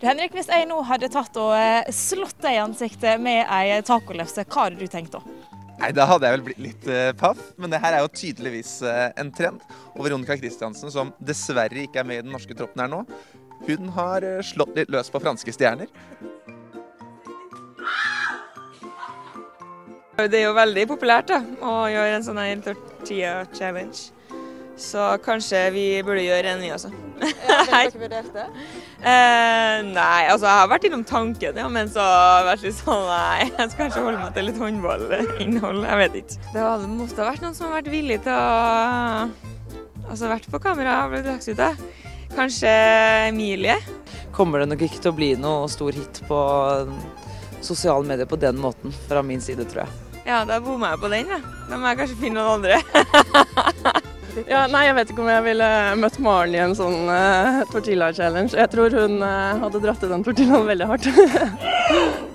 Du Henrik, hvis jeg nå hadde tatt og slått deg i ansiktet med en tacolefse, hva hadde du tenkt da? Nei, da hadde jeg vel blitt litt paff, men det her er jo tydeligvis en trend. Og Veronica Christiansen, som dessverre ikke er med i den norske troppen her nå, hun har slått litt løs på franske stjerner. Det er jo veldig populært da, å gjøre en sånn her tortilla challenge. Så kanskje vi burde gjøre en ny også. Ja, har dere vurdert det? Nei, altså jeg har vært innom tanken, ja, men så har jeg vært litt sånn, nei, jeg skal kanskje holde meg til litt håndballinnhold, jeg vet ikke. Det måtte ha vært noen som har vært villig til å vært på kamera og blitt lagt ut da. Kanskje Emilie? Kommer det nok ikke til å bli noe stor hit på sosiale medier på den måten, fra min side, tror jeg. Ja, da bommer jeg på den, da. Da må jeg kanskje finne noen andre. Ja, nei, jeg vet ikke om jeg ville møtt Maren i en sånn tortilla challenge. Jeg tror hun hadde dratt i den tortillaen veldig hardt.